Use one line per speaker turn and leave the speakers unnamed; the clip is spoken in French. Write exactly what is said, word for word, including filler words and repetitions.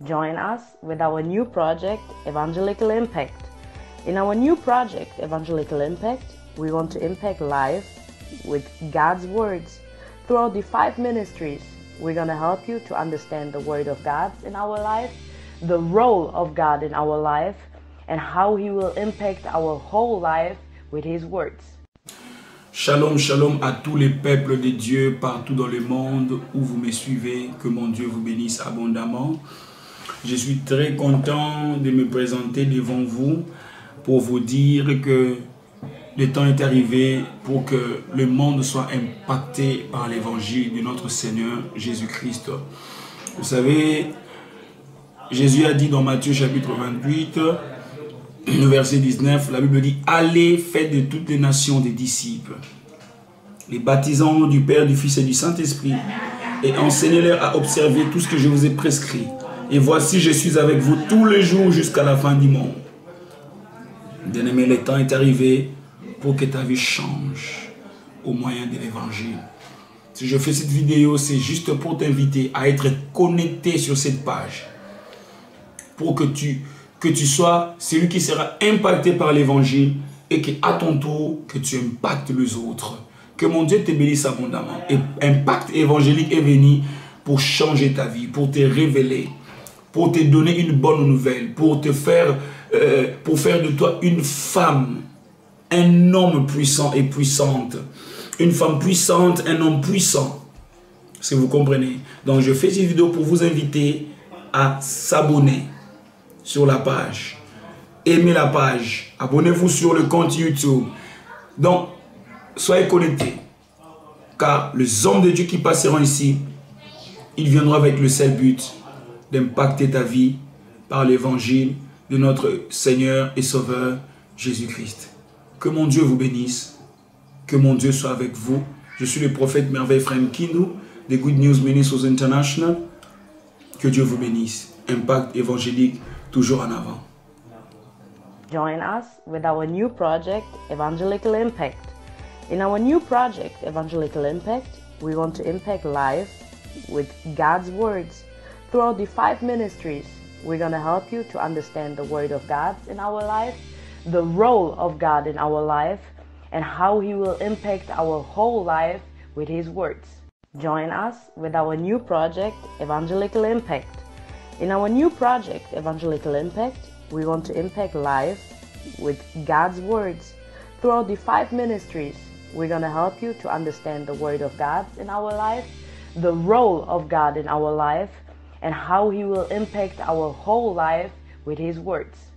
Join us with our new project, Evangelical Impact. In our new project, Evangelical Impact, we want to impact lives with God's words. Throughout the five ministries, we're going to help you to understand the Word of God in our life, the role of God in our life, and how He will impact our whole life with His words.
Shalom, shalom à tous les peuples de Dieu partout dans le monde où vous me suivez. Que mon Dieu vous bénisse abondamment. Je suis très content de me présenter devant vous pour vous dire que le temps est arrivé pour que le monde soit impacté par l'évangile de notre Seigneur Jésus-Christ. Vous savez, Jésus a dit dans Matthieu chapitre vingt-huit, verset dix-neuf, la Bible dit « Allez, faites de toutes les nations des disciples, les baptisant au nom du Père, du Fils et du Saint-Esprit, et enseignez-leur à observer tout ce que je vous ai prescrit. Et voici, je suis avec vous tous les jours jusqu'à la fin du monde. » Bien-aimé, le temps est arrivé pour que ta vie change au moyen de l'évangile. Si je fais cette vidéo, c'est juste pour t'inviter à être connecté sur cette page, pour que tu, que tu sois celui qui sera impacté par l'évangile et qu'à ton tour, que tu impactes les autres. Que mon Dieu te bénisse abondamment. Et Impact évangélique est venu pour changer ta vie, pour te révéler, pour te donner une bonne nouvelle, pour te faire, euh, pour faire de toi une femme, un homme puissant et puissante. Une femme puissante, un homme puissant. Si vous comprenez. Donc je fais cette vidéo pour vous inviter à s'abonner sur la page. Aimez la page. Abonnez-vous sur le compte YouTube. Donc, soyez connectés. Car les hommes de Dieu qui passeront ici, ils viendront avec le seul but d'impacter ta vie par l'évangile de notre Seigneur et Sauveur Jésus-Christ. Que mon Dieu vous bénisse. Que mon Dieu soit avec vous. Je suis le prophète merveille Frère Kindu de Good News Ministries International. Que Dieu vous bénisse. Impact évangélique toujours en avant.
Join us with our new project, Evangelical Impact. In our new project, Evangelical Impact, we want to impact lives with God's words. Throughout the five ministries, we're going to help you to understand the Word of God in our life, the role of God in our life, and how He will impact our whole life with His words. Join us with our new project, Evangelical Impact. In our new project, Evangelical Impact, we want to impact lives with God's words. Throughout the five ministries, we're going to help you to understand the Word of God in our life, the role of God in our life, and how He will impact our whole life with His words.